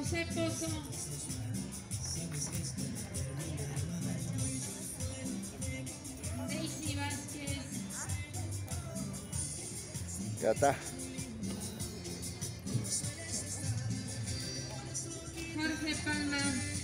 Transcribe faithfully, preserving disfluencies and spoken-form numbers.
José Pozo. Daisy Vázquez. Ya está. Jorge Palma.